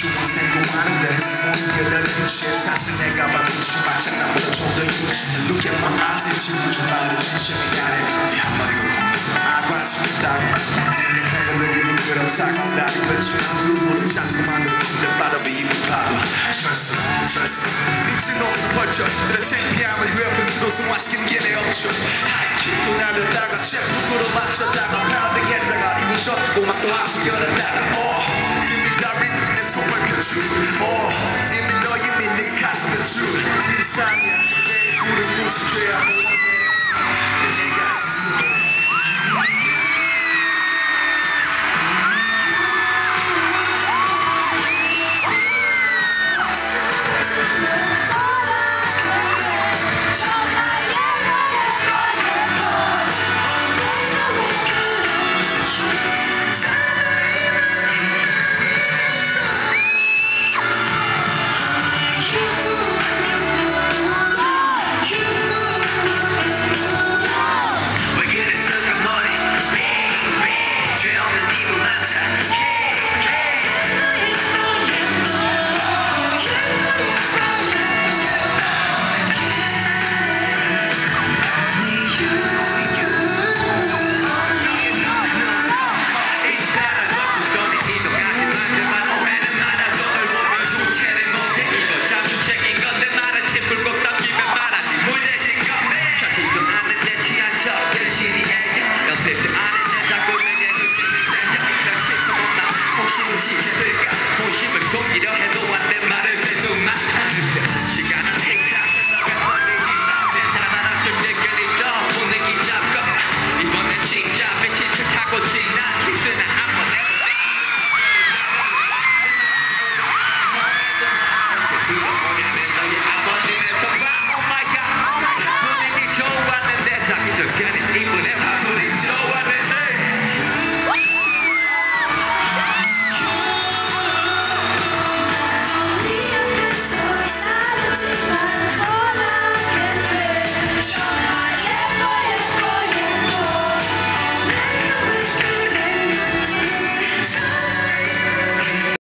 좋은 생각하는데 오히려 널 유치해 사실 내가 봐도 지마찬 나보다 좀더 유치해 Look at my eyes 내 친구 좀 말해 진짜 미안해 네 한마디가 아 관심 있다고 내 해가 그렇다고 나를 외치면 눈물을 자꾸만 느낀다 바람에 입을 파고 철수 미친 옷을 벌쳐 그래 창피함을 reference로 승화시키는 게 내 업적 하이킥도 날렸다가 제품으로 맞췄다가 패러딩했다가 입을 젖고 막 또 한숨 열었다가 이미 다 린 내 손을 켜주 이미 너 이미 네 가슴에 줄 이상이야 내 입으로 무슨 죄야